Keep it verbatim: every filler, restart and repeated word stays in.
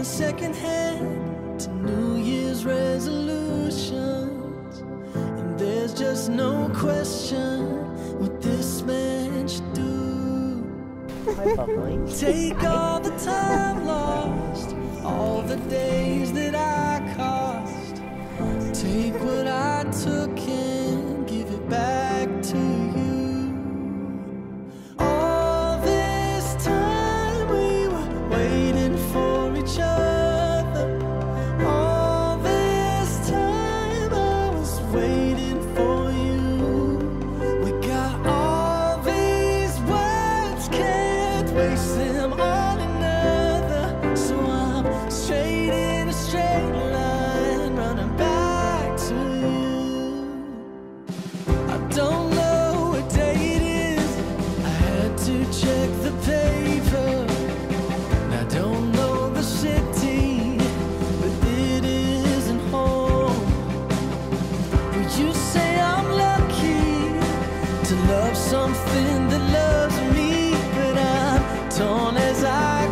secondhand to New Year's resolutions, and there's just no question what this man should do. Hi, bubbly. Take all the time lost, all the days that I cost. Take what I took and give it back to you. All this time we were waiting for each other. All this time I was waiting for you. We got all these words, can't waste them on another. So I'm straight in a straight line, running back to you. I don't know what day it is, I had to check the paper. I don't know the city, but it isn't home. Will you say I'm lucky to love something that loves me? But I'm torn as I